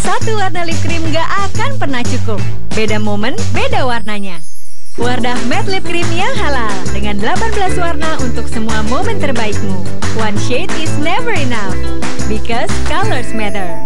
Satu warna lip cream gak akan pernah cukup. Beda momen, beda warnanya. Wardah Matte Lip Cream yang halal dengan 18 warna untuk semua momen terbaikmu. One shade is never enough because colors matter.